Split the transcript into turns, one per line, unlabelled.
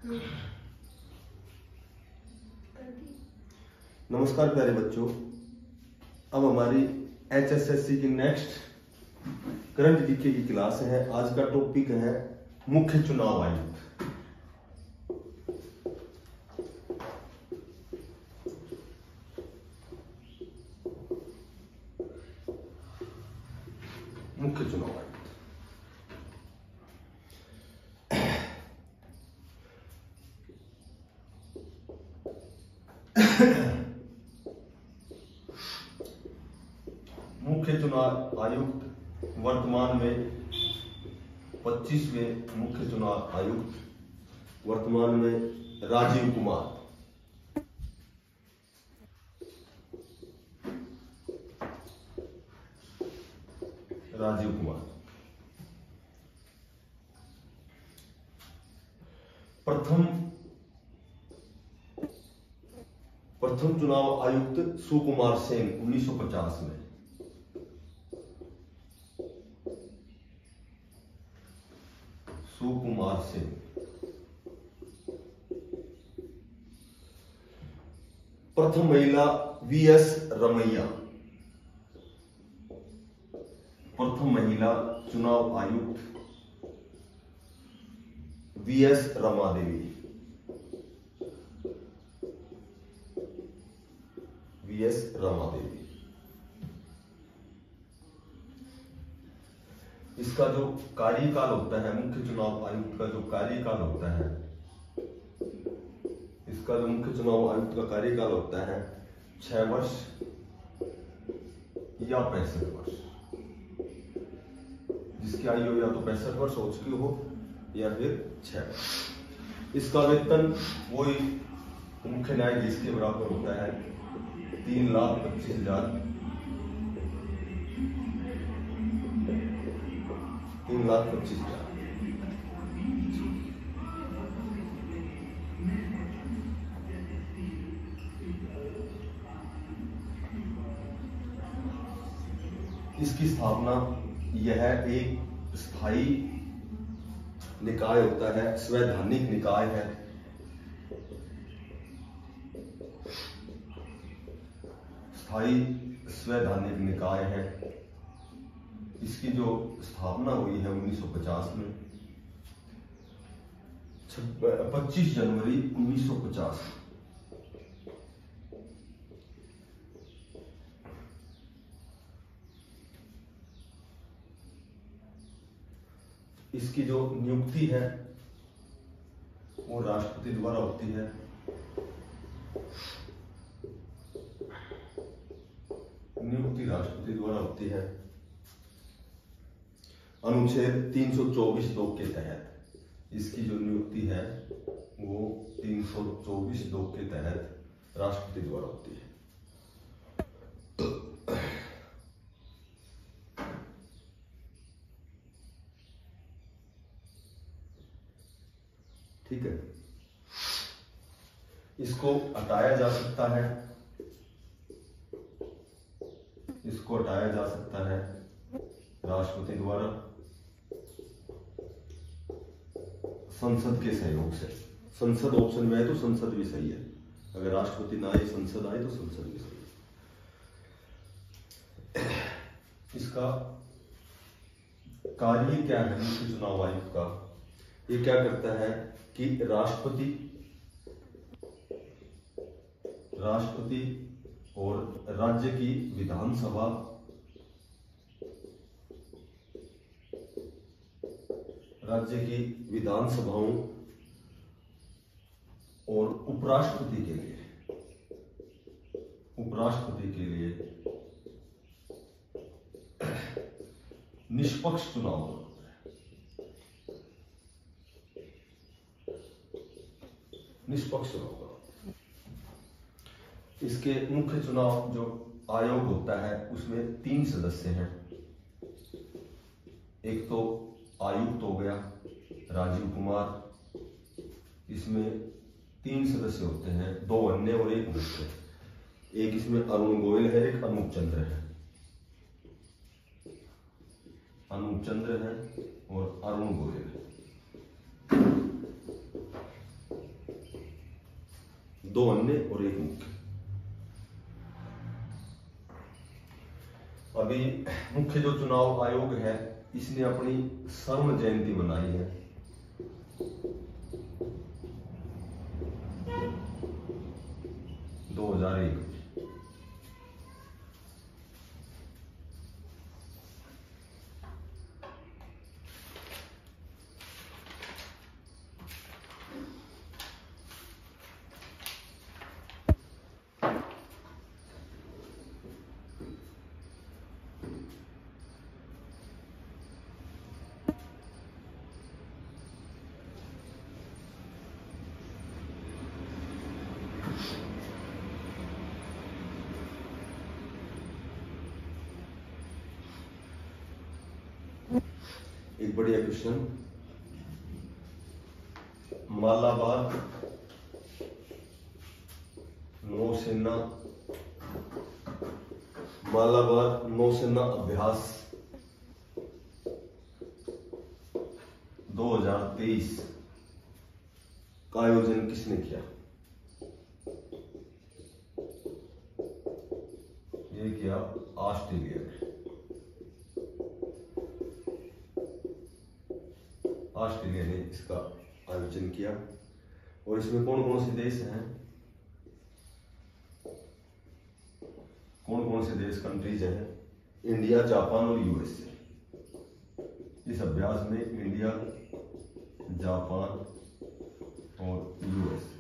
नमस्कार प्यारे बच्चों, अब हमारी HSSC की नेक्स्ट करंट जीके की क्लास है। आज का टॉपिक है मुख्य चुनाव आयुक्त। मुख्य चुनाव आयुक्त मुख्य चुनाव आयुक्त वर्तमान में 25वें मुख्य चुनाव आयुक्त वर्तमान में राजीव कुमार। प्रथम चुनाव आयुक्त सुकुमार सेन 1950 में। सुकुमार सेन। प्रथम महिला VS रमैया। प्रथम महिला चुनाव आयुक्त VS रमा देवी। VS रमा देवी। इसका जो कार्यकाल होता है, मुख्य चुनाव आयुक्त का जो कार्यकाल होता है, इसका जो मुख्य चुनाव आयुक्त का कार्यकाल होता है 6 वर्ष या 65 वर्ष। जिसकी आयु या तो 65 वर्ष हो चुकी हो या फिर 6 वर्ष। इसका वेतन वही मुख्य न्यायाधीश के बराबर होता है 3,25,000। 3,25,000। इसकी स्थापना, यह एक स्थायी निकाय होता है, संवैधानिक निकाय है। स्थायी संवैधानिक निकाय है। इसकी जो स्थापना हुई है 1950 में, 25 जनवरी 1950। इसकी जो नियुक्ति है वो राष्ट्रपति द्वारा होती है। नियुक्ति राष्ट्रपति द्वारा होती है अनुच्छेद 324(2) के तहत। इसकी जो नियुक्ति है वो 324(2) के तहत राष्ट्रपति द्वारा होती है। ठीक है। इसको हटाया जा सकता है। इसको हटाया जा सकता है राष्ट्रपति द्वारा संसद के सहयोग से। संसद ऑप्शन में है तो संसद भी सही है। अगर राष्ट्रपति ना आए, संसद आए तो संसद भी सही है। इसका कार्य क्या है मुख्य चुनाव आयुक्त का? ये क्या करता है कि राष्ट्रपति और राज्य की विधानसभा विधानसभाओं और उपराष्ट्रपति के लिए निष्पक्ष चुनाव होता है। निष्पक्ष चुनाव। इसके मुख्य चुनाव जो आयोग होता है उसमें 3 सदस्य हैं। एक तो आयुक्त हो गया राजीव कुमार, इसमें 3 सदस्य होते हैं, 2 अन्य और 1 मुख्य। एक इसमें अरुण गोयल है, एक अनूप चंद्र है। अनूप चंद्र है और अरुण गोयल है। 2 अन्य और 1 मुख्य। अभी मुख्य जो चुनाव आयोग है इसने अपनी स्वर्ण जयंती मनाई है। एक बढ़िया क्वेश्चन, मालाबार नौसेना अभ्यास 2023 का आयोजन किसने किया? ये किया ऑस्ट्रेलिया ने। ऑस्ट्रेलिया ने इसका आयोजन किया। और इसमें कौन कौन से देश हैं, कौन कौन से देश कंट्रीज हैं? इंडिया, जापान और यूएसए। इस अभ्यास में इंडिया, जापान और यूएसए